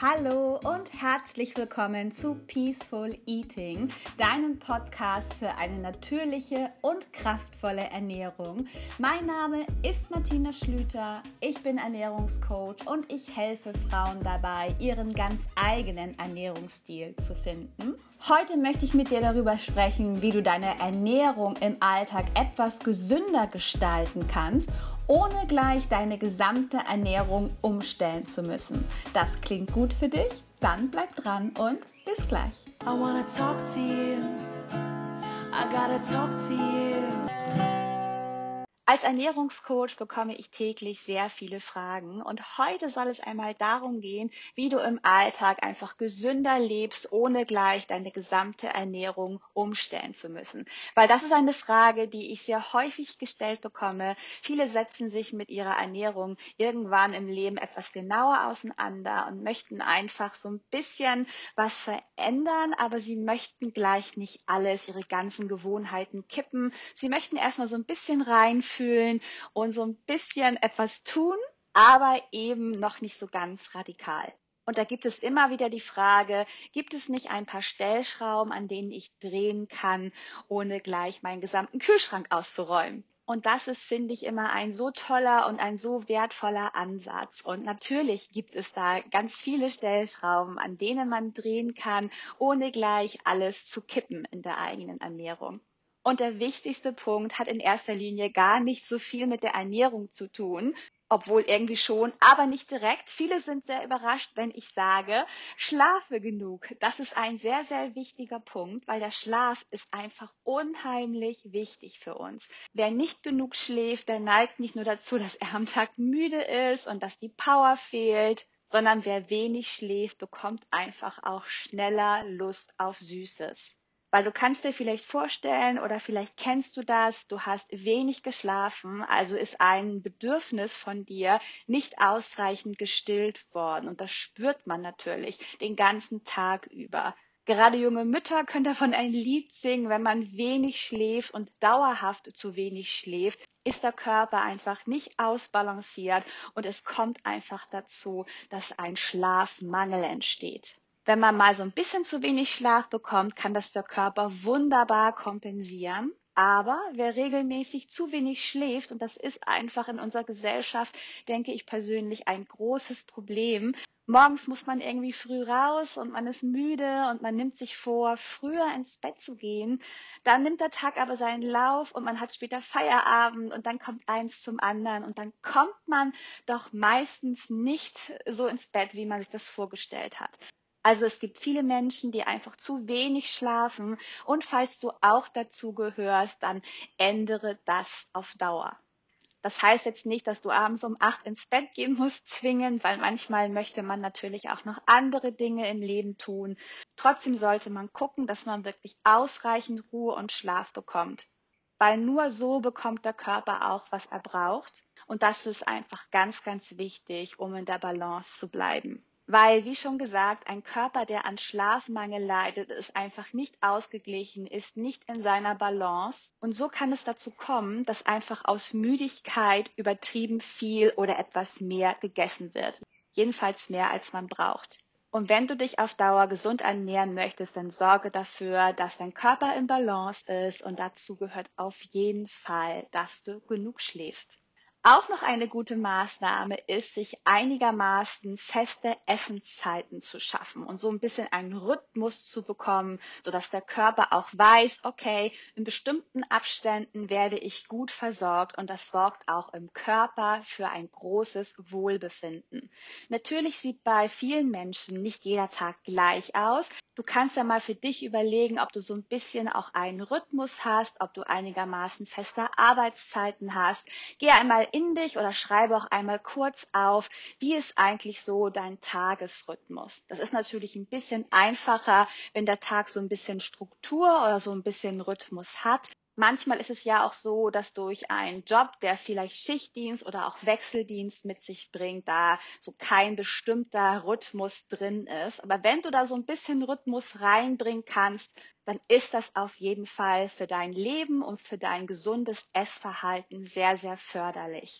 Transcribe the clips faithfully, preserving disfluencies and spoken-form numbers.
Hallo und herzlich willkommen zu Peaceful Eating, deinem Podcast für eine natürliche und kraftvolle Ernährung. Mein Name ist Martina Schlüter, ich bin Ernährungscoach und ich helfe Frauen dabei, ihren ganz eigenen Ernährungsstil zu finden. Heute möchte ich mit dir darüber sprechen, wie du deine Ernährung im Alltag etwas gesünder gestalten kannst, ohne gleich deine gesamte Ernährung umstellen zu müssen. Das klingt gut für dich? Dann bleib dran und bis gleich. I wanna talk to you. I gotta talk to you. Als Ernährungscoach bekomme ich täglich sehr viele Fragen und heute soll es einmal darum gehen, wie du im Alltag einfach gesünder lebst, ohne gleich deine gesamte Ernährung umstellen zu müssen. Weil das ist eine Frage, die ich sehr häufig gestellt bekomme. Viele setzen sich mit ihrer Ernährung irgendwann im Leben etwas genauer auseinander und möchten einfach so ein bisschen was verändern, aber sie möchten gleich nicht alles, ihre ganzen Gewohnheiten kippen. Sie möchten erstmal so ein bisschen reinfühlen und so ein bisschen etwas tun, aber eben noch nicht so ganz radikal. Und da gibt es immer wieder die Frage, gibt es nicht ein paar Stellschrauben, an denen ich drehen kann, ohne gleich meinen gesamten Kühlschrank auszuräumen? Und das ist, finde ich, immer ein so toller und ein so wertvoller Ansatz. Und natürlich gibt es da ganz viele Stellschrauben, an denen man drehen kann, ohne gleich alles zu kippen in der eigenen Ernährung. Und der wichtigste Punkt hat in erster Linie gar nicht so viel mit der Ernährung zu tun, obwohl irgendwie schon, aber nicht direkt. Viele sind sehr überrascht, wenn ich sage, schlafe genug. Das ist ein sehr, sehr wichtiger Punkt, weil der Schlaf ist einfach unheimlich wichtig für uns. Wer nicht genug schläft, der neigt nicht nur dazu, dass er am Tag müde ist und dass die Power fehlt, sondern wer wenig schläft, bekommt einfach auch schneller Lust auf Süßes. Weil du kannst dir vielleicht vorstellen oder vielleicht kennst du das, du hast wenig geschlafen, also ist ein Bedürfnis von dir nicht ausreichend gestillt worden. Und das spürt man natürlich den ganzen Tag über. Gerade junge Mütter können davon ein Lied singen, wenn man wenig schläft und dauerhaft zu wenig schläft, ist der Körper einfach nicht ausbalanciert und es kommt einfach dazu, dass ein Schlafmangel entsteht. Wenn man mal so ein bisschen zu wenig Schlaf bekommt, kann das der Körper wunderbar kompensieren. Aber wer regelmäßig zu wenig schläft, und das ist einfach in unserer Gesellschaft, denke ich persönlich, ein großes Problem. Morgens muss man irgendwie früh raus und man ist müde und man nimmt sich vor, früher ins Bett zu gehen. Dann nimmt der Tag aber seinen Lauf und man hat später Feierabend und dann kommt eins zum anderen und dann kommt man doch meistens nicht so ins Bett, wie man sich das vorgestellt hat. Also es gibt viele Menschen, die einfach zu wenig schlafen und falls du auch dazu gehörst, dann ändere das auf Dauer. Das heißt jetzt nicht, dass du abends um acht ins Bett gehen musst, zwingend, weil manchmal möchte man natürlich auch noch andere Dinge im Leben tun. Trotzdem sollte man gucken, dass man wirklich ausreichend Ruhe und Schlaf bekommt, weil nur so bekommt der Körper auch, was er braucht. Und das ist einfach ganz, ganz wichtig, um in der Balance zu bleiben. Weil, wie schon gesagt, ein Körper, der an Schlafmangel leidet, ist einfach nicht ausgeglichen, ist nicht in seiner Balance. Und so kann es dazu kommen, dass einfach aus Müdigkeit übertrieben viel oder etwas mehr gegessen wird. Jedenfalls mehr, als man braucht. Und wenn du dich auf Dauer gesund ernähren möchtest, dann sorge dafür, dass dein Körper in Balance ist. Und dazu gehört auf jeden Fall, dass du genug schläfst. Auch noch eine gute Maßnahme ist, sich einigermaßen feste Essenszeiten zu schaffen und so ein bisschen einen Rhythmus zu bekommen, sodass der Körper auch weiß, okay, in bestimmten Abständen werde ich gut versorgt und das sorgt auch im Körper für ein großes Wohlbefinden. Natürlich sieht bei vielen Menschen nicht jeder Tag gleich aus. Du kannst ja mal für dich überlegen, ob du so ein bisschen auch einen Rhythmus hast, ob du einigermaßen feste Arbeitszeiten hast. Geh einmal in dich oder schreibe auch einmal kurz auf, wie ist eigentlich so dein Tagesrhythmus. Das ist natürlich ein bisschen einfacher, wenn der Tag so ein bisschen Struktur oder so ein bisschen Rhythmus hat. Manchmal ist es ja auch so, dass durch einen Job, der vielleicht Schichtdienst oder auch Wechseldienst mit sich bringt, da so kein bestimmter Rhythmus drin ist. Aber wenn du da so ein bisschen Rhythmus reinbringen kannst, dann ist das auf jeden Fall für dein Leben und für dein gesundes Essverhalten sehr, sehr förderlich.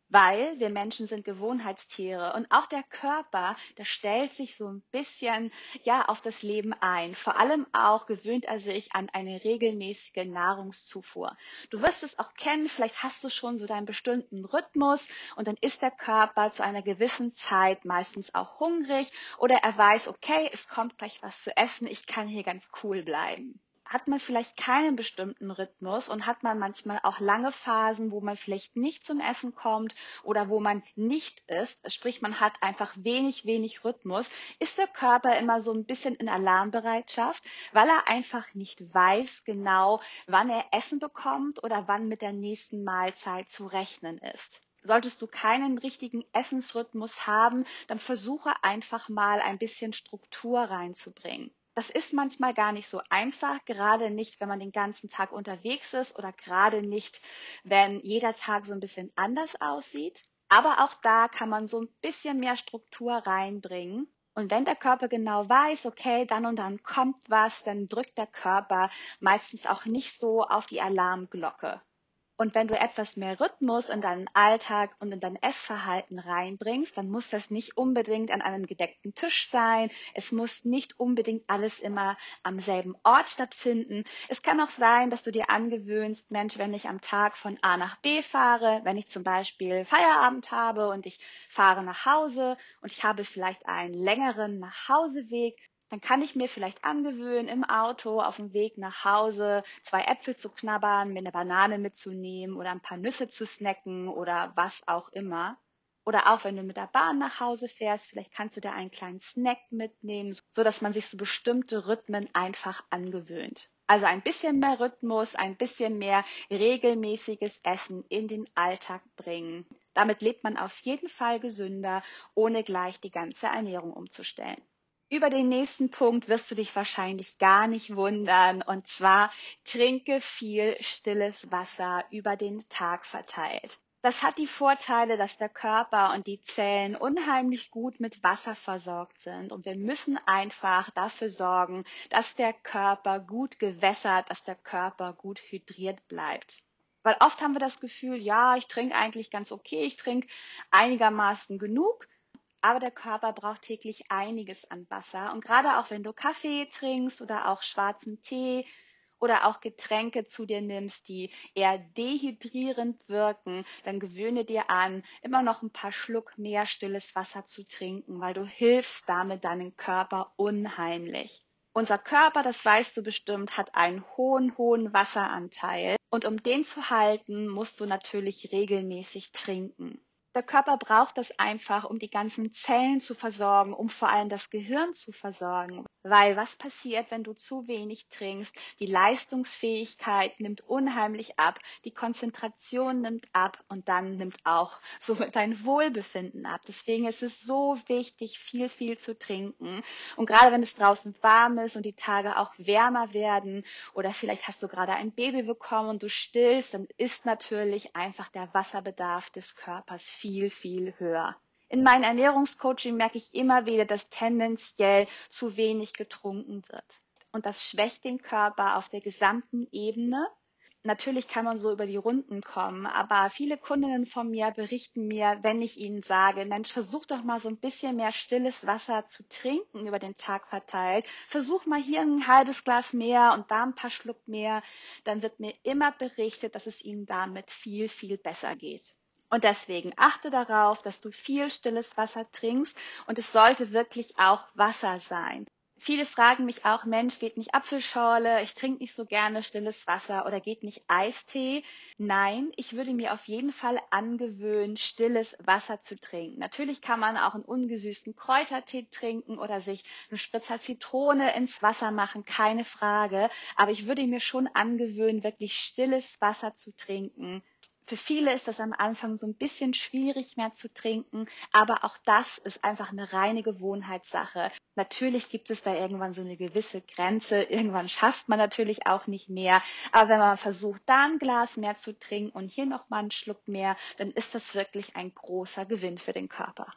Weil wir Menschen sind Gewohnheitstiere und auch der Körper, der stellt sich so ein bisschen ja auf das Leben ein. Vor allem auch gewöhnt er sich an eine regelmäßige Nahrungszufuhr. Du wirst es auch kennen, vielleicht hast du schon so deinen bestimmten Rhythmus und dann ist der Körper zu einer gewissen Zeit meistens auch hungrig oder er weiß, okay, es kommt gleich was zu essen, ich kann hier ganz cool bleiben. Hat man vielleicht keinen bestimmten Rhythmus und hat man manchmal auch lange Phasen, wo man vielleicht nicht zum Essen kommt oder wo man nicht isst, sprich man hat einfach wenig, wenig Rhythmus, ist der Körper immer so ein bisschen in Alarmbereitschaft, weil er einfach nicht weiß genau, wann er Essen bekommt oder wann mit der nächsten Mahlzeit zu rechnen ist. Solltest du keinen richtigen Essensrhythmus haben, dann versuche einfach mal ein bisschen Struktur reinzubringen. Das ist manchmal gar nicht so einfach, gerade nicht, wenn man den ganzen Tag unterwegs ist oder gerade nicht, wenn jeder Tag so ein bisschen anders aussieht. Aber auch da kann man so ein bisschen mehr Struktur reinbringen. Und wenn der Körper genau weiß, okay, dann und dann kommt was, dann drückt der Körper meistens auch nicht so auf die Alarmglocke. Und wenn du etwas mehr Rhythmus in deinen Alltag und in dein Essverhalten reinbringst, dann muss das nicht unbedingt an einem gedeckten Tisch sein. Es muss nicht unbedingt alles immer am selben Ort stattfinden. Es kann auch sein, dass du dir angewöhnst, Mensch, wenn ich am Tag von A nach B fahre, wenn ich zum Beispiel Feierabend habe und ich fahre nach Hause und ich habe vielleicht einen längeren Nachhauseweg, dann kann ich mir vielleicht angewöhnen, im Auto auf dem Weg nach Hause zwei Äpfel zu knabbern, mir eine Banane mitzunehmen oder ein paar Nüsse zu snacken oder was auch immer. Oder auch wenn du mit der Bahn nach Hause fährst, vielleicht kannst du dir einen kleinen Snack mitnehmen, so dass man sich so bestimmte Rhythmen einfach angewöhnt. Also ein bisschen mehr Rhythmus, ein bisschen mehr regelmäßiges Essen in den Alltag bringen. Damit lebt man auf jeden Fall gesünder, ohne gleich die ganze Ernährung umzustellen. Über den nächsten Punkt wirst du dich wahrscheinlich gar nicht wundern, und zwar trinke viel stilles Wasser über den Tag verteilt. Das hat die Vorteile, dass der Körper und die Zellen unheimlich gut mit Wasser versorgt sind und wir müssen einfach dafür sorgen, dass der Körper gut gewässert, dass der Körper gut hydriert bleibt. Weil oft haben wir das Gefühl, ja, ich trinke eigentlich ganz okay, ich trinke einigermaßen genug, aber der Körper braucht täglich einiges an Wasser. Und gerade auch wenn du Kaffee trinkst oder auch schwarzen Tee oder auch Getränke zu dir nimmst, die eher dehydrierend wirken, dann gewöhne dir an, immer noch ein paar Schluck mehr stilles Wasser zu trinken, weil du hilfst damit deinem Körper unheimlich. Unser Körper, das weißt du bestimmt, hat einen hohen, hohen Wasseranteil. Und um den zu halten, musst du natürlich regelmäßig trinken. Der Körper braucht das einfach, um die ganzen Zellen zu versorgen, um vor allem das Gehirn zu versorgen. Weil was passiert, wenn du zu wenig trinkst? Die Leistungsfähigkeit nimmt unheimlich ab, die Konzentration nimmt ab und dann nimmt auch somit dein Wohlbefinden ab. Deswegen ist es so wichtig, viel, viel zu trinken. Und gerade wenn es draußen warm ist und die Tage auch wärmer werden oder vielleicht hast du gerade ein Baby bekommen und du stillst, dann ist natürlich einfach der Wasserbedarf des Körpers viel, viel höher. In meinem Ernährungscoaching merke ich immer wieder, dass tendenziell zu wenig getrunken wird. Und das schwächt den Körper auf der gesamten Ebene. Natürlich kann man so über die Runden kommen, aber viele Kundinnen von mir berichten mir, wenn ich ihnen sage, Mensch, versuch doch mal so ein bisschen mehr stilles Wasser zu trinken über den Tag verteilt. Versuch mal hier ein halbes Glas mehr und da ein paar Schluck mehr. Dann wird mir immer berichtet, dass es ihnen damit viel, viel besser geht. Und deswegen achte darauf, dass du viel stilles Wasser trinkst und es sollte wirklich auch Wasser sein. Viele fragen mich auch, Mensch, geht nicht Apfelschorle, ich trinke nicht so gerne stilles Wasser oder geht nicht Eistee? Nein, ich würde mir auf jeden Fall angewöhnen, stilles Wasser zu trinken. Natürlich kann man auch einen ungesüßten Kräutertee trinken oder sich einen Spritzer Zitrone ins Wasser machen, keine Frage. Aber ich würde mir schon angewöhnen, wirklich stilles Wasser zu trinken. Für viele ist das am Anfang so ein bisschen schwierig mehr zu trinken, aber auch das ist einfach eine reine Gewohnheitssache. Natürlich gibt es da irgendwann so eine gewisse Grenze, irgendwann schafft man natürlich auch nicht mehr, aber wenn man versucht, da ein Glas mehr zu trinken und hier nochmal einen Schluck mehr, dann ist das wirklich ein großer Gewinn für den Körper.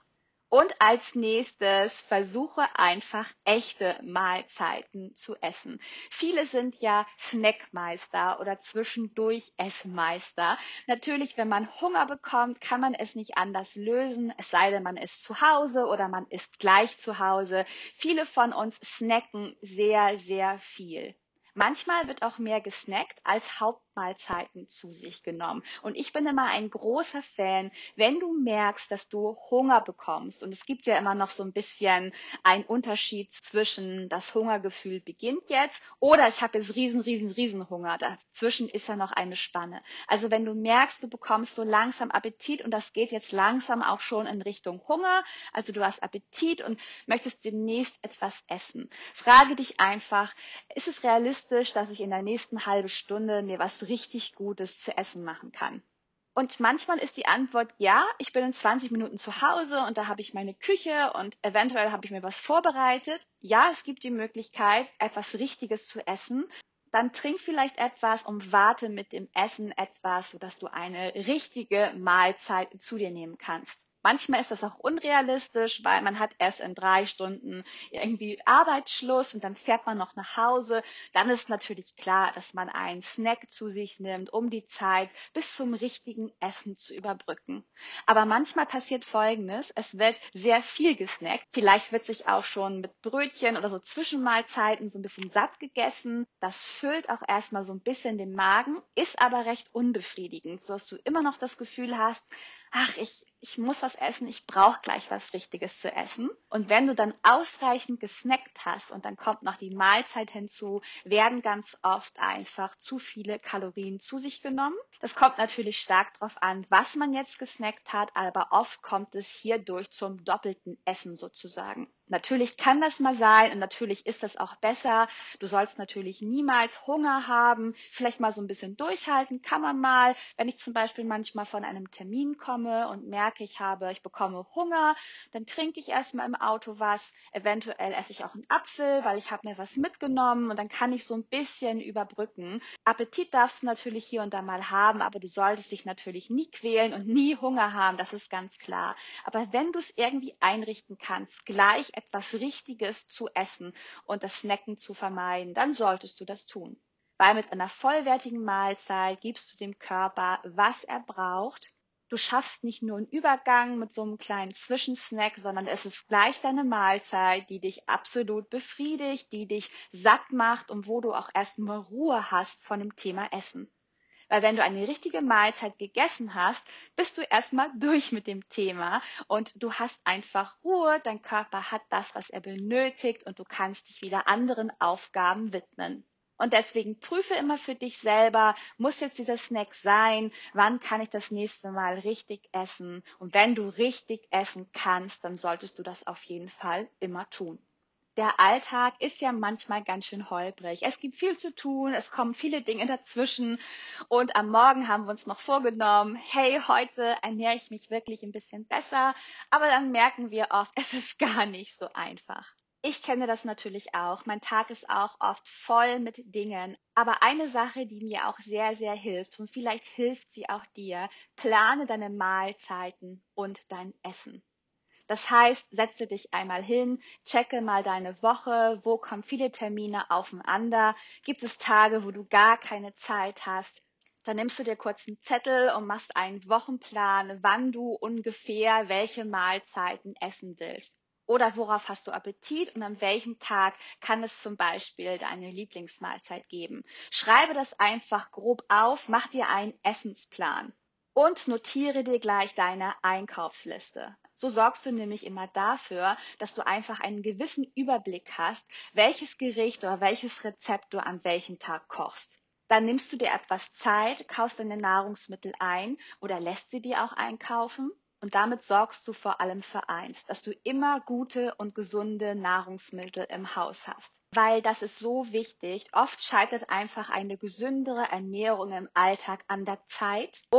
Und als nächstes versuche einfach echte Mahlzeiten zu essen. Viele sind ja Snackmeister oder zwischendurch Essmeister. Natürlich, wenn man Hunger bekommt, kann man es nicht anders lösen, es sei denn, man ist zu Hause oder man ist gleich zu Hause. Viele von uns snacken sehr, sehr viel. Manchmal wird auch mehr gesnackt als Hauptmahlzeiten zu sich genommen. Und ich bin immer ein großer Fan, wenn du merkst, dass du Hunger bekommst. Und es gibt ja immer noch so ein bisschen einen Unterschied zwischen das Hungergefühl beginnt jetzt oder ich habe jetzt riesen, riesen, riesen Hunger. Dazwischen ist ja noch eine Spanne. Also wenn du merkst, du bekommst so langsam Appetit und das geht jetzt langsam auch schon in Richtung Hunger, also du hast Appetit und möchtest demnächst etwas essen, frage dich einfach, ist es realistisch, dass ich in der nächsten halben Stunde mir was richtig Gutes zu essen machen kann? Und manchmal ist die Antwort ja, ich bin in zwanzig Minuten zu Hause und da habe ich meine Küche und eventuell habe ich mir was vorbereitet. Ja, es gibt die Möglichkeit, etwas Richtiges zu essen. Dann trink vielleicht etwas und warte mit dem Essen etwas, sodass du eine richtige Mahlzeit zu dir nehmen kannst. Manchmal ist das auch unrealistisch, weil man hat erst in drei Stunden irgendwie Arbeitsschluss und dann fährt man noch nach Hause. Dann ist natürlich klar, dass man einen Snack zu sich nimmt, um die Zeit bis zum richtigen Essen zu überbrücken. Aber manchmal passiert Folgendes, es wird sehr viel gesnackt. Vielleicht wird sich auch schon mit Brötchen oder so Zwischenmahlzeiten so ein bisschen satt gegessen. Das füllt auch erstmal so ein bisschen den Magen, ist aber recht unbefriedigend, sodass du immer noch das Gefühl hast, ach, ich, ich muss was essen, ich brauche gleich was Richtiges zu essen. Und wenn du dann ausreichend gesnackt hast und dann kommt noch die Mahlzeit hinzu, werden ganz oft einfach zu viele Kalorien zu sich genommen. Das kommt natürlich stark darauf an, was man jetzt gesnackt hat, aber oft kommt es hierdurch zum doppelten Essen sozusagen. Natürlich kann das mal sein und natürlich ist das auch besser. Du sollst natürlich niemals Hunger haben, vielleicht mal so ein bisschen durchhalten, kann man mal. Wenn ich zum Beispiel manchmal von einem Termin komme und merke, ich habe, ich bekomme Hunger, dann trinke ich erstmal im Auto was, eventuell esse ich auch einen Apfel, weil ich habe mir was mitgenommen und dann kann ich so ein bisschen überbrücken. Appetit darfst du natürlich hier und da mal haben, aber du solltest dich natürlich nie quälen und nie Hunger haben, das ist ganz klar. Aber wenn du es irgendwie einrichten kannst, gleich etwas Richtiges zu essen und das Snacken zu vermeiden, dann solltest du das tun. Weil mit einer vollwertigen Mahlzeit gibst du dem Körper, was er braucht. Du schaffst nicht nur einen Übergang mit so einem kleinen Zwischensnack, sondern es ist gleich deine Mahlzeit, die dich absolut befriedigt, die dich satt macht und wo du auch erstmal Ruhe hast von dem Thema Essen. Weil wenn du eine richtige Mahlzeit gegessen hast, bist du erstmal durch mit dem Thema und du hast einfach Ruhe, dein Körper hat das, was er benötigt und du kannst dich wieder anderen Aufgaben widmen. Und deswegen prüfe immer für dich selber, muss jetzt dieser Snack sein? Wann kann ich das nächste Mal richtig essen? Und wenn du richtig essen kannst, dann solltest du das auf jeden Fall immer tun. Der Alltag ist ja manchmal ganz schön holprig. Es gibt viel zu tun, es kommen viele Dinge dazwischen und am Morgen haben wir uns noch vorgenommen, hey, heute ernähre ich mich wirklich ein bisschen besser, aber dann merken wir oft, es ist gar nicht so einfach. Ich kenne das natürlich auch. Mein Tag ist auch oft voll mit Dingen. Aber eine Sache, die mir auch sehr, sehr hilft, und vielleicht hilft sie auch dir, plane deine Mahlzeiten und dein Essen. Das heißt, setze dich einmal hin, checke mal deine Woche, wo kommen viele Termine aufeinander, gibt es Tage, wo du gar keine Zeit hast. Dann nimmst du dir kurz einen Zettel und machst einen Wochenplan, wann du ungefähr welche Mahlzeiten essen willst. Oder worauf hast du Appetit und an welchem Tag kann es zum Beispiel deine Lieblingsmahlzeit geben. Schreibe das einfach grob auf, mach dir einen Essensplan und notiere dir gleich deine Einkaufsliste. So sorgst du nämlich immer dafür, dass du einfach einen gewissen Überblick hast, welches Gericht oder welches Rezept du an welchem Tag kochst. Dann nimmst du dir etwas Zeit, kaufst deine Nahrungsmittel ein oder lässt sie dir auch einkaufen. Und damit sorgst du vor allem für eins, dass du immer gute und gesunde Nahrungsmittel im Haus hast. Weil das ist so wichtig. Oft scheitert einfach eine gesündere Ernährung im Alltag an der Zeit und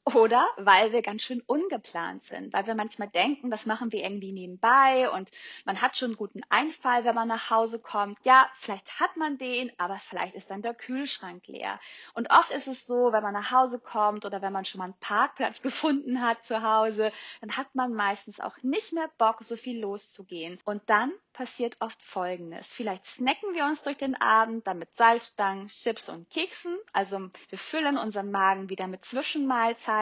Oder weil wir ganz schön ungeplant sind, weil wir manchmal denken, das machen wir irgendwie nebenbei und man hat schon einen guten Einfall, wenn man nach Hause kommt. Ja, vielleicht hat man den, aber vielleicht ist dann der Kühlschrank leer. Und oft ist es so, wenn man nach Hause kommt oder wenn man schon mal einen Parkplatz gefunden hat zu Hause, dann hat man meistens auch nicht mehr Bock, so viel loszugehen. Und dann passiert oft Folgendes. Vielleicht snacken wir uns durch den Abend dann mit Salzstangen, Chips und Keksen. Also wir füllen unseren Magen wieder mit Zwischenmahlzeiten,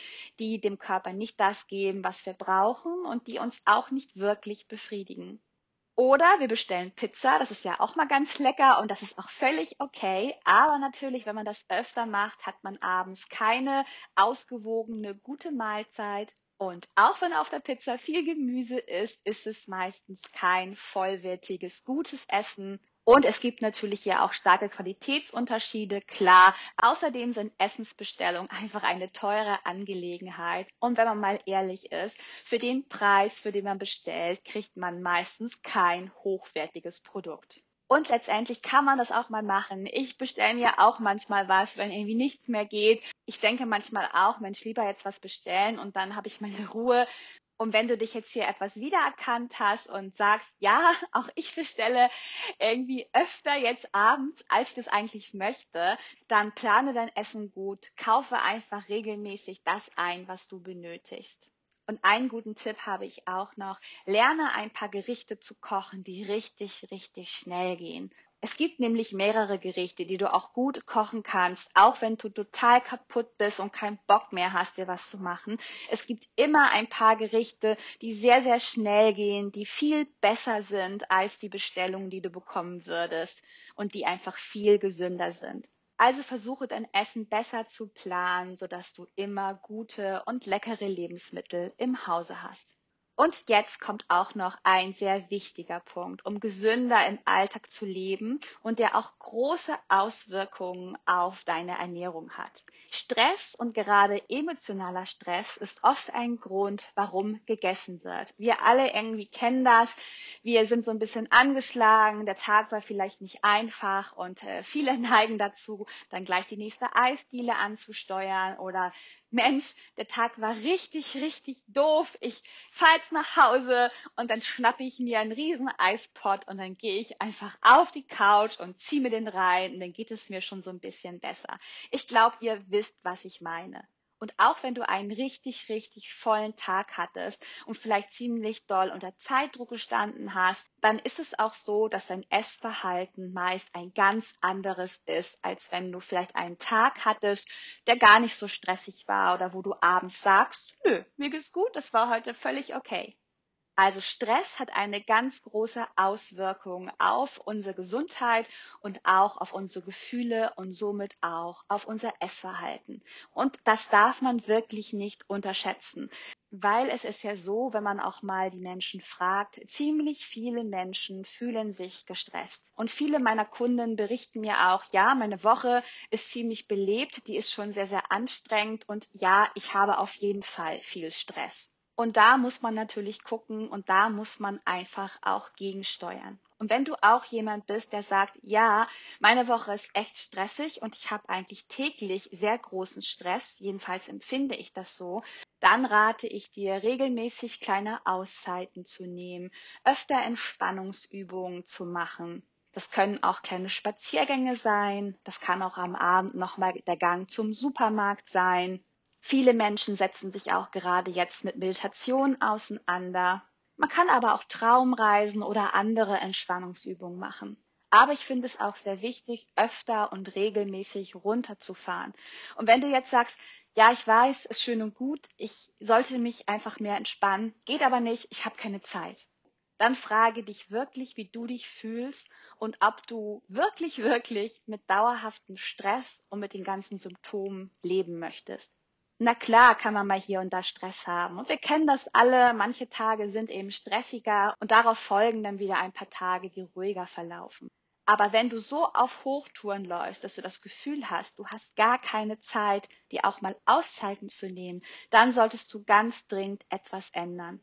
die dem Körper nicht das geben, was wir brauchen und die uns auch nicht wirklich befriedigen. Oder wir bestellen Pizza, das ist ja auch mal ganz lecker und das ist auch völlig okay. Aber natürlich, wenn man das öfter macht, hat man abends keine ausgewogene, gute Mahlzeit. Und auch wenn auf der Pizza viel Gemüse ist, ist es meistens kein vollwertiges, gutes Essen. Und es gibt natürlich hier auch starke Qualitätsunterschiede, klar. Außerdem sind Essensbestellungen einfach eine teure Angelegenheit. Und wenn man mal ehrlich ist, für den Preis, für den man bestellt, kriegt man meistens kein hochwertiges Produkt. Und letztendlich kann man das auch mal machen. Ich bestelle mir auch manchmal was, wenn irgendwie nichts mehr geht. Ich denke manchmal auch, Mensch, lieber jetzt was bestellen und dann habe ich meine Ruhe. Und wenn du dich jetzt hier etwas wiedererkannt hast und sagst, ja, auch ich bestelle irgendwie öfter jetzt abends, als ich das eigentlich möchte, dann plane dein Essen gut, kaufe einfach regelmäßig das ein, was du benötigst. Und einen guten Tipp habe ich auch noch, lerne ein paar Gerichte zu kochen, die richtig, richtig schnell gehen. Es gibt nämlich mehrere Gerichte, die du auch gut kochen kannst, auch wenn du total kaputt bist und keinen Bock mehr hast, dir was zu machen. Es gibt immer ein paar Gerichte, die sehr, sehr schnell gehen, die viel besser sind als die Bestellungen, die du bekommen würdest und die einfach viel gesünder sind. Also versuche dein Essen besser zu planen, sodass du immer gute und leckere Lebensmittel im Hause hast. Und jetzt kommt auch noch ein sehr wichtiger Punkt, um gesünder im Alltag zu leben und der auch große Auswirkungen auf deine Ernährung hat. Stress und gerade emotionaler Stress ist oft ein Grund, warum gegessen wird. Wir alle irgendwie kennen das. Wir sind so ein bisschen angeschlagen, der Tag war vielleicht nicht einfach und äh, viele neigen dazu, dann gleich die nächste Eisdiele anzusteuern oder Mensch, der Tag war richtig, richtig doof. Ich fahre jetzt nach Hause und dann schnappe ich mir einen riesen Eispot und dann gehe ich einfach auf die Couch und ziehe mir den rein und dann geht es mir schon so ein bisschen besser. Ich glaube, ihr wisst, was ich meine. Und auch wenn du einen richtig, richtig vollen Tag hattest und vielleicht ziemlich doll unter Zeitdruck gestanden hast, dann ist es auch so, dass dein Essverhalten meist ein ganz anderes ist, als wenn du vielleicht einen Tag hattest, der gar nicht so stressig war oder wo du abends sagst, nö, mir geht's gut, das war heute völlig okay. Also Stress hat eine ganz große Auswirkung auf unsere Gesundheit und auch auf unsere Gefühle und somit auch auf unser Essverhalten. Und das darf man wirklich nicht unterschätzen, weil es ist ja so, wenn man auch mal die Menschen fragt, ziemlich viele Menschen fühlen sich gestresst. Und viele meiner Kunden berichten mir auch, ja, meine Woche ist ziemlich belebt, die ist schon sehr, sehr anstrengend und ja, ich habe auf jeden Fall viel Stress. Und da muss man natürlich gucken und da muss man einfach auch gegensteuern. Und wenn du auch jemand bist, der sagt, ja, meine Woche ist echt stressig und ich habe eigentlich täglich sehr großen Stress, jedenfalls empfinde ich das so, dann rate ich dir, regelmäßig kleine Auszeiten zu nehmen, öfter Entspannungsübungen zu machen. Das können auch kleine Spaziergänge sein, das kann auch am Abend nochmal der Gang zum Supermarkt sein. Viele Menschen setzen sich auch gerade jetzt mit Meditation auseinander. Man kann aber auch Traumreisen oder andere Entspannungsübungen machen. Aber ich finde es auch sehr wichtig, öfter und regelmäßig runterzufahren. Und wenn du jetzt sagst, ja, ich weiß, ist schön und gut, ich sollte mich einfach mehr entspannen, geht aber nicht, ich habe keine Zeit. Dann frage dich wirklich, wie du dich fühlst und ob du wirklich, wirklich mit dauerhaftem Stress und mit den ganzen Symptomen leben möchtest. Na klar kann man mal hier und da Stress haben. Und wir kennen das alle. Manche Tage sind eben stressiger und darauf folgen dann wieder ein paar Tage, die ruhiger verlaufen. Aber wenn du so auf Hochtouren läufst, dass du das Gefühl hast, du hast gar keine Zeit, dir auch mal Auszeiten zu nehmen, dann solltest du ganz dringend etwas ändern.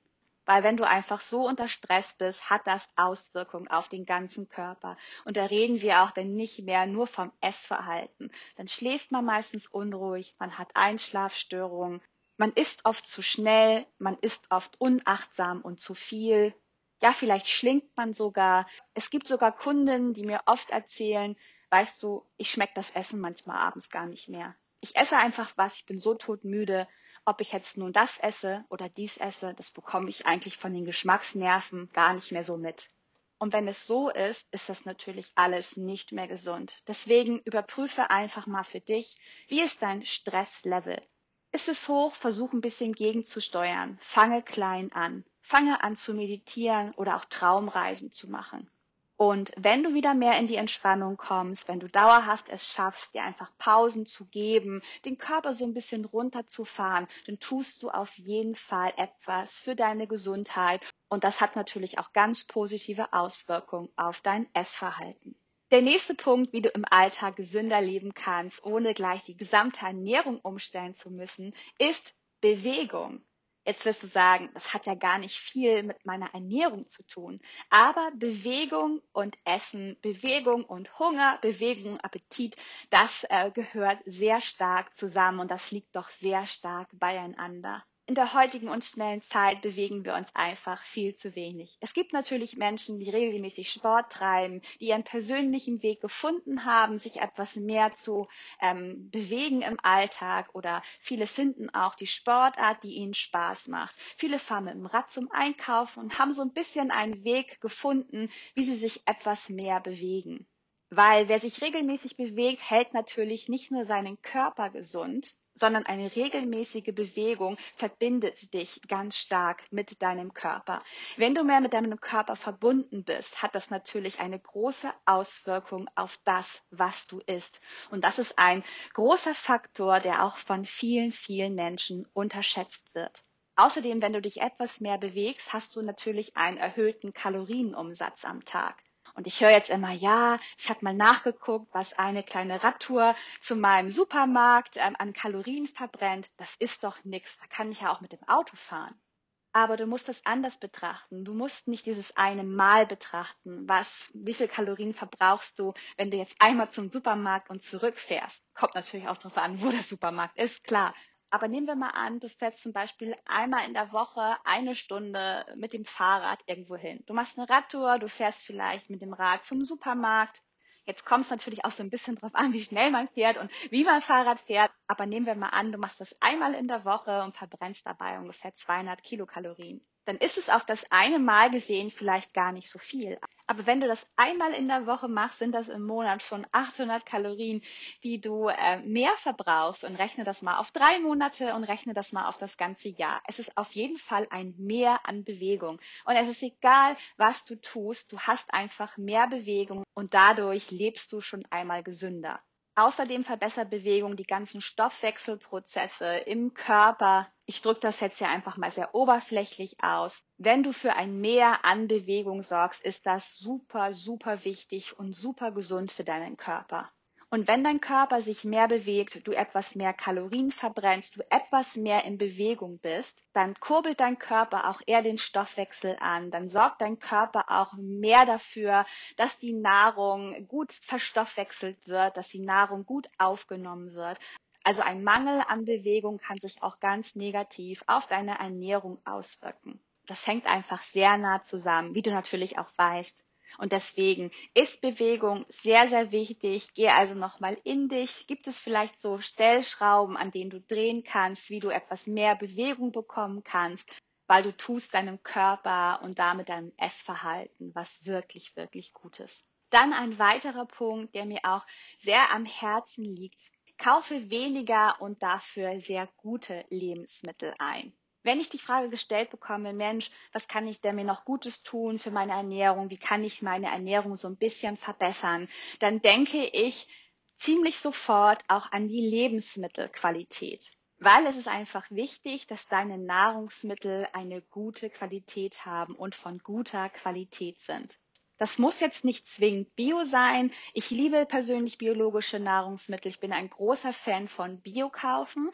Weil wenn du einfach so unter Stress bist, hat das Auswirkungen auf den ganzen Körper. Und da reden wir auch dann nicht mehr nur vom Essverhalten. Dann schläft man meistens unruhig, man hat Einschlafstörungen, man isst oft zu schnell, man isst oft unachtsam und zu viel. Ja, vielleicht schlingt man sogar. Es gibt sogar Kunden, die mir oft erzählen, weißt du, ich schmecke das Essen manchmal abends gar nicht mehr. Ich esse einfach was, ich bin so todmüde. Ob ich jetzt nun das esse oder dies esse, das bekomme ich eigentlich von den Geschmacksnerven gar nicht mehr so mit. Und wenn es so ist, ist das natürlich alles nicht mehr gesund. Deswegen überprüfe einfach mal für dich, wie ist dein Stresslevel? Ist es hoch, versuch ein bisschen gegenzusteuern. Fange klein an. Fange an zu meditieren oder auch Traumreisen zu machen. Und wenn du wieder mehr in die Entspannung kommst, wenn du dauerhaft es schaffst, dir einfach Pausen zu geben, den Körper so ein bisschen runterzufahren, dann tust du auf jeden Fall etwas für deine Gesundheit. Und das hat natürlich auch ganz positive Auswirkungen auf dein Essverhalten. Der nächste Punkt, wie du im Alltag gesünder leben kannst, ohne gleich die gesamte Ernährung umstellen zu müssen, ist Bewegung. Jetzt wirst du sagen, das hat ja gar nicht viel mit meiner Ernährung zu tun. Aber Bewegung und Essen, Bewegung und Hunger, Bewegung und Appetit, das äh, gehört sehr stark zusammen und das liegt doch sehr stark beieinander. In der heutigen und schnellen Zeit bewegen wir uns einfach viel zu wenig. Es gibt natürlich Menschen, die regelmäßig Sport treiben, die ihren persönlichen Weg gefunden haben, sich etwas mehr zu ähm, bewegen im Alltag, oder viele finden auch die Sportart, die ihnen Spaß macht. Viele fahren mit dem Rad zum Einkaufen und haben so ein bisschen einen Weg gefunden, wie sie sich etwas mehr bewegen. Weil wer sich regelmäßig bewegt, hält natürlich nicht nur seinen Körper gesund, sondern eine regelmäßige Bewegung verbindet dich ganz stark mit deinem Körper. Wenn du mehr mit deinem Körper verbunden bist, hat das natürlich eine große Auswirkung auf das, was du isst. Und das ist ein großer Faktor, der auch von vielen, vielen Menschen unterschätzt wird. Außerdem, wenn du dich etwas mehr bewegst, hast du natürlich einen erhöhten Kalorienumsatz am Tag. Und ich höre jetzt immer, ja, ich habe mal nachgeguckt, was eine kleine Radtour zu meinem Supermarkt ähm, an Kalorien verbrennt. Das ist doch nichts. Da kann ich ja auch mit dem Auto fahren. Aber du musst das anders betrachten. Du musst nicht dieses eine Mal betrachten. Was, wie viel Kalorien verbrauchst du, wenn du jetzt einmal zum Supermarkt und zurückfährst? Kommt natürlich auch darauf an, wo der Supermarkt ist, klar. Aber nehmen wir mal an, du fährst zum Beispiel einmal in der Woche eine Stunde mit dem Fahrrad irgendwo hin. Du machst eine Radtour, du fährst vielleicht mit dem Rad zum Supermarkt. Jetzt kommt es natürlich auch so ein bisschen drauf an, wie schnell man fährt und wie man Fahrrad fährt. Aber nehmen wir mal an, du machst das einmal in der Woche und verbrennst dabei ungefähr zweihundert Kilokalorien. Dann ist es auf das eine Mal gesehen vielleicht gar nicht so viel. Aber wenn du das einmal in der Woche machst, sind das im Monat schon achthundert Kalorien, die du äh, mehr verbrauchst. Und rechne das mal auf drei Monate und rechne das mal auf das ganze Jahr. Es ist auf jeden Fall ein Mehr an Bewegung. Und es ist egal, was du tust, du hast einfach mehr Bewegung und dadurch lebst du schon einmal gesünder. Außerdem verbessert Bewegung die ganzen Stoffwechselprozesse im Körper. Ich drücke das jetzt ja einfach mal sehr oberflächlich aus. Wenn du für ein Mehr an Bewegung sorgst, ist das super, super wichtig und super gesund für deinen Körper. Und wenn dein Körper sich mehr bewegt, du etwas mehr Kalorien verbrennst, du etwas mehr in Bewegung bist, dann kurbelt dein Körper auch eher den Stoffwechsel an. Dann sorgt dein Körper auch mehr dafür, dass die Nahrung gut verstoffwechselt wird, dass die Nahrung gut aufgenommen wird. Also ein Mangel an Bewegung kann sich auch ganz negativ auf deine Ernährung auswirken. Das hängt einfach sehr nah zusammen, wie du natürlich auch weißt. Und deswegen ist Bewegung sehr, sehr wichtig. Geh also nochmal in dich. Gibt es vielleicht so Stellschrauben, an denen du drehen kannst, wie du etwas mehr Bewegung bekommen kannst, weil du tust deinem Körper und damit deinem Essverhalten was wirklich, wirklich Gutes. Dann ein weiterer Punkt, der mir auch sehr am Herzen liegt. Kaufe weniger und dafür sehr gute Lebensmittel ein. Wenn ich die Frage gestellt bekomme, Mensch, was kann ich denn mir noch Gutes tun für meine Ernährung? Wie kann ich meine Ernährung so ein bisschen verbessern? Dann denke ich ziemlich sofort auch an die Lebensmittelqualität. Weil es ist einfach wichtig, dass deine Nahrungsmittel eine gute Qualität haben und von guter Qualität sind. Das muss jetzt nicht zwingend Bio sein. Ich liebe persönlich biologische Nahrungsmittel. Ich bin ein großer Fan von Bio-Kaufen.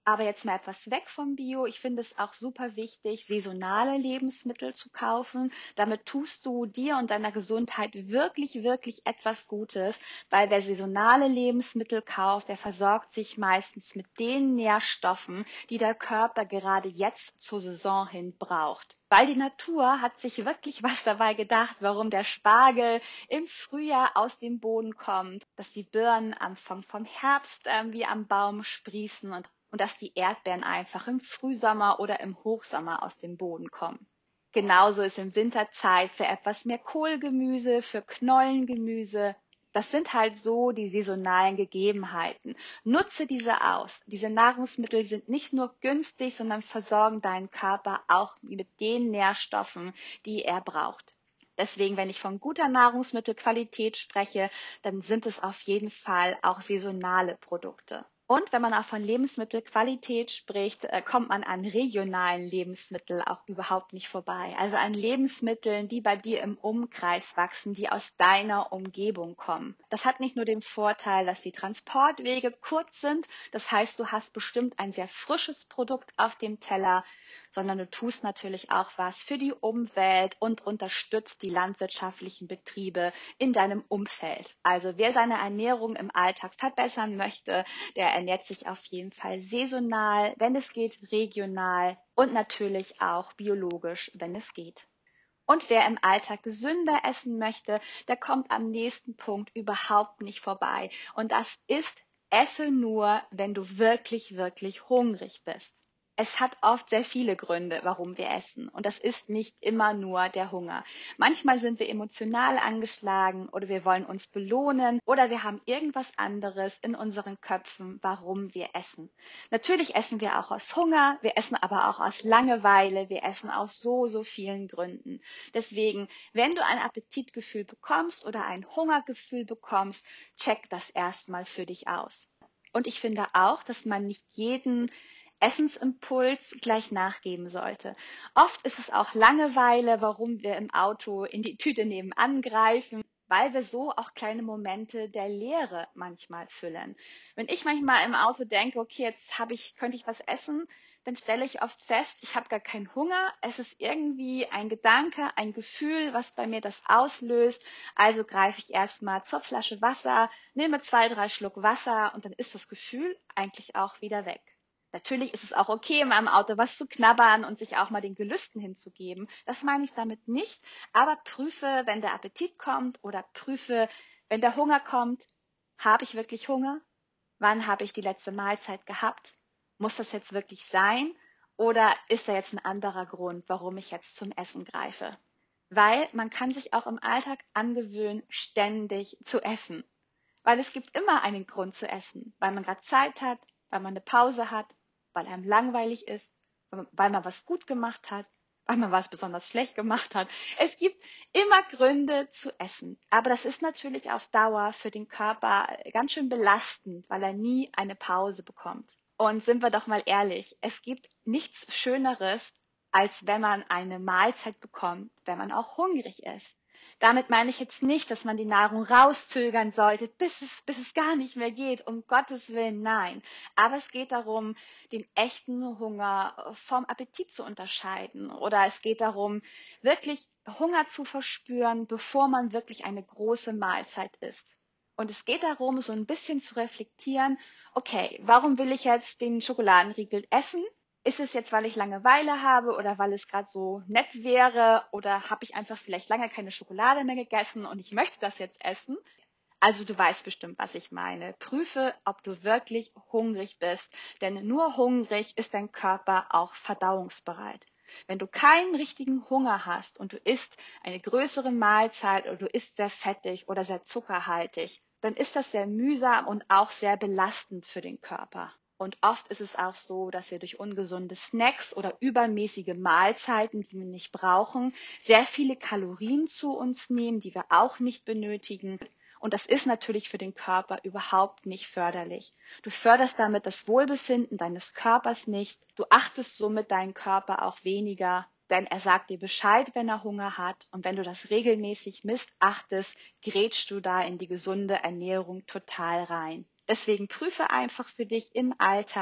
Aber jetzt mal etwas weg vom Bio. Ich finde es auch super wichtig, saisonale Lebensmittel zu kaufen. Damit tust du dir und deiner Gesundheit wirklich, wirklich etwas Gutes, weil wer saisonale Lebensmittel kauft, der versorgt sich meistens mit den Nährstoffen, die der Körper gerade jetzt zur Saison hin braucht. Weil die Natur hat sich wirklich was dabei gedacht, warum der Spargel im Frühjahr aus dem Boden kommt, dass die Birnen am Anfang vom Herbst äh, wie am Baum sprießen und und dass die Erdbeeren einfach im Frühsommer oder im Hochsommer aus dem Boden kommen. Genauso ist im Winter Zeit für etwas mehr Kohlgemüse, für Knollengemüse. Das sind halt so die saisonalen Gegebenheiten. Nutze diese aus. Diese Nahrungsmittel sind nicht nur günstig, sondern versorgen deinen Körper auch mit den Nährstoffen, die er braucht. Deswegen, wenn ich von guter Nahrungsmittelqualität spreche, dann sind es auf jeden Fall auch saisonale Produkte. Und wenn man auch von Lebensmittelqualität spricht, kommt man an regionalen Lebensmitteln auch überhaupt nicht vorbei. Also an Lebensmitteln, die bei dir im Umkreis wachsen, die aus deiner Umgebung kommen. Das hat nicht nur den Vorteil, dass die Transportwege kurz sind, das heißt, du hast bestimmt ein sehr frisches Produkt auf dem Teller, sondern du tust natürlich auch was für die Umwelt und unterstützt die landwirtschaftlichen Betriebe in deinem Umfeld. Also wer seine Ernährung im Alltag verbessern möchte, der ernährt sich auf jeden Fall saisonal, wenn es geht, regional und natürlich auch biologisch, wenn es geht. Und wer im Alltag gesünder essen möchte, der kommt am nächsten Punkt überhaupt nicht vorbei. Und das ist, esse nur, wenn du wirklich, wirklich hungrig bist. Es hat oft sehr viele Gründe, warum wir essen. Und das ist nicht immer nur der Hunger. Manchmal sind wir emotional angeschlagen oder wir wollen uns belohnen oder wir haben irgendwas anderes in unseren Köpfen, warum wir essen. Natürlich essen wir auch aus Hunger, wir essen aber auch aus Langeweile, wir essen aus so, so vielen Gründen. Deswegen, wenn du ein Appetitgefühl bekommst oder ein Hungergefühl bekommst, check das erstmal für dich aus. Und ich finde auch, dass man nicht jeden Essensimpuls gleich nachgeben sollte. Oft ist es auch Langeweile, warum wir im Auto in die Tüte nebenan greifen, weil wir so auch kleine Momente der Leere manchmal füllen. Wenn ich manchmal im Auto denke, okay, jetzt habe ich, könnte ich was essen, dann stelle ich oft fest, ich habe gar keinen Hunger. Es ist irgendwie ein Gedanke, ein Gefühl, was bei mir das auslöst. Also greife ich erstmal zur Flasche Wasser, nehme zwei, drei Schluck Wasser und dann ist das Gefühl eigentlich auch wieder weg. Natürlich ist es auch okay, in meinem Auto was zu knabbern und sich auch mal den Gelüsten hinzugeben. Das meine ich damit nicht. Aber prüfe, wenn der Appetit kommt oder prüfe, wenn der Hunger kommt, habe ich wirklich Hunger? Wann habe ich die letzte Mahlzeit gehabt? Muss das jetzt wirklich sein? Oder ist da jetzt ein anderer Grund, warum ich jetzt zum Essen greife? Weil man kann sich auch im Alltag angewöhnen, ständig zu essen. Weil es gibt immer einen Grund zu essen. Weil man gerade Zeit hat, weil man eine Pause hat, weil einem langweilig ist, weil man was gut gemacht hat, weil man was besonders schlecht gemacht hat. Es gibt immer Gründe zu essen. Aber das ist natürlich auf Dauer für den Körper ganz schön belastend, weil er nie eine Pause bekommt. Und sind wir doch mal ehrlich, es gibt nichts Schöneres, als wenn man eine Mahlzeit bekommt, wenn man auch hungrig ist. Damit meine ich jetzt nicht, dass man die Nahrung rauszögern sollte, bis es, bis es gar nicht mehr geht, um Gottes Willen, nein. Aber es geht darum, den echten Hunger vom Appetit zu unterscheiden. Oder es geht darum, wirklich Hunger zu verspüren, bevor man wirklich eine große Mahlzeit isst. Und es geht darum, so ein bisschen zu reflektieren, okay, warum will ich jetzt den Schokoladenriegel essen? Ist es jetzt, weil ich Langeweile habe oder weil es gerade so nett wäre oder habe ich einfach vielleicht lange keine Schokolade mehr gegessen und ich möchte das jetzt essen? Also du weißt bestimmt, was ich meine. Prüfe, ob du wirklich hungrig bist, denn nur hungrig ist dein Körper auch verdauungsbereit. Wenn du keinen richtigen Hunger hast und du isst eine größere Mahlzeit oder du isst sehr fettig oder sehr zuckerhaltig, dann ist das sehr mühsam und auch sehr belastend für den Körper. Und oft ist es auch so, dass wir durch ungesunde Snacks oder übermäßige Mahlzeiten, die wir nicht brauchen, sehr viele Kalorien zu uns nehmen, die wir auch nicht benötigen. Und das ist natürlich für den Körper überhaupt nicht förderlich. Du förderst damit das Wohlbefinden deines Körpers nicht. Du achtest somit deinen Körper auch weniger, denn er sagt dir Bescheid, wenn er Hunger hat. Und wenn du das regelmäßig missachtest, grätschst du da in die gesunde Ernährung total rein. Deswegen prüfe einfach für dich im Alltag,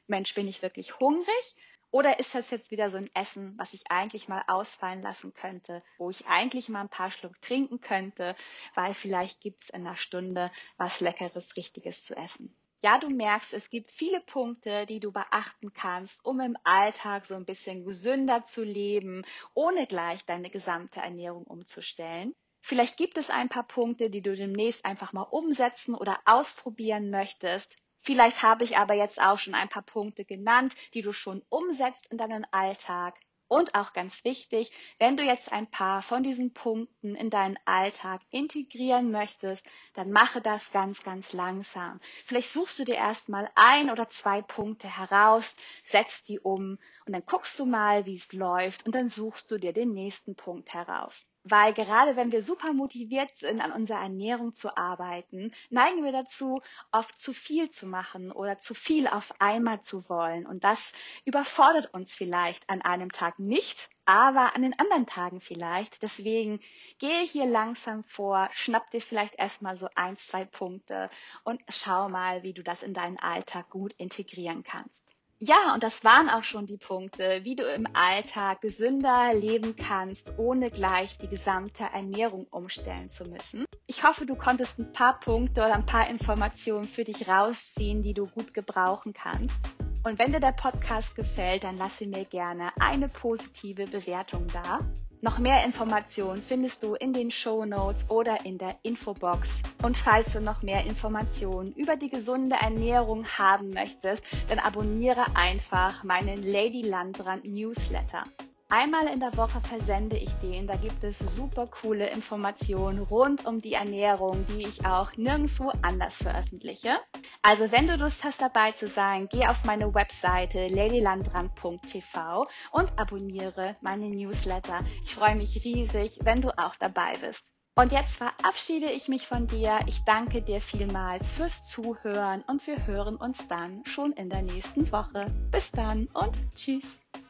Mensch, bin ich wirklich hungrig? Oder ist das jetzt wieder so ein Essen, was ich eigentlich mal ausfallen lassen könnte, wo ich eigentlich mal ein paar Schluck trinken könnte, weil vielleicht gibt's in einer Stunde was Leckeres, Richtiges zu essen. Ja, du merkst, es gibt viele Punkte, die du beachten kannst, um im Alltag so ein bisschen gesünder zu leben, ohne gleich deine gesamte Ernährung umzustellen. Vielleicht gibt es ein paar Punkte, die du demnächst einfach mal umsetzen oder ausprobieren möchtest. Vielleicht habe ich aber jetzt auch schon ein paar Punkte genannt, die du schon umsetzt in deinen Alltag. Und auch ganz wichtig, wenn du jetzt ein paar von diesen Punkten in deinen Alltag integrieren möchtest, dann mache das ganz, ganz langsam. Vielleicht suchst du dir erstmal ein oder zwei Punkte heraus, setzt die um und dann guckst du mal, wie es läuft und dann suchst du dir den nächsten Punkt heraus. Weil gerade wenn wir super motiviert sind, an unserer Ernährung zu arbeiten, neigen wir dazu, oft zu viel zu machen oder zu viel auf einmal zu wollen. Und das überfordert uns vielleicht an einem Tag nicht, aber an den anderen Tagen vielleicht. Deswegen gehe hier langsam vor, schnapp dir vielleicht erstmal so ein, zwei Punkte und schau mal, wie du das in deinen Alltag gut integrieren kannst. Ja, und das waren auch schon die Punkte, wie du im Alltag gesünder leben kannst, ohne gleich die gesamte Ernährung umstellen zu müssen. Ich hoffe, du konntest ein paar Punkte oder ein paar Informationen für dich rausziehen, die du gut gebrauchen kannst. Und wenn dir der Podcast gefällt, dann lasse mir gerne eine positive Bewertung da. Noch mehr Informationen findest du in den Shownotes oder in der Infobox. Und falls du noch mehr Informationen über die gesunde Ernährung haben möchtest, dann abonniere einfach meinen Lady Landrand Newsletter. Einmal in der Woche versende ich den, da gibt es super coole Informationen rund um die Ernährung, die ich auch nirgendwo anders veröffentliche. Also wenn du Lust hast dabei zu sein, geh auf meine Webseite ladylandrand punkt t v und abonniere meine Newsletter. Ich freue mich riesig, wenn du auch dabei bist. Und jetzt verabschiede ich mich von dir. Ich danke dir vielmals fürs Zuhören und wir hören uns dann schon in der nächsten Woche. Bis dann und tschüss.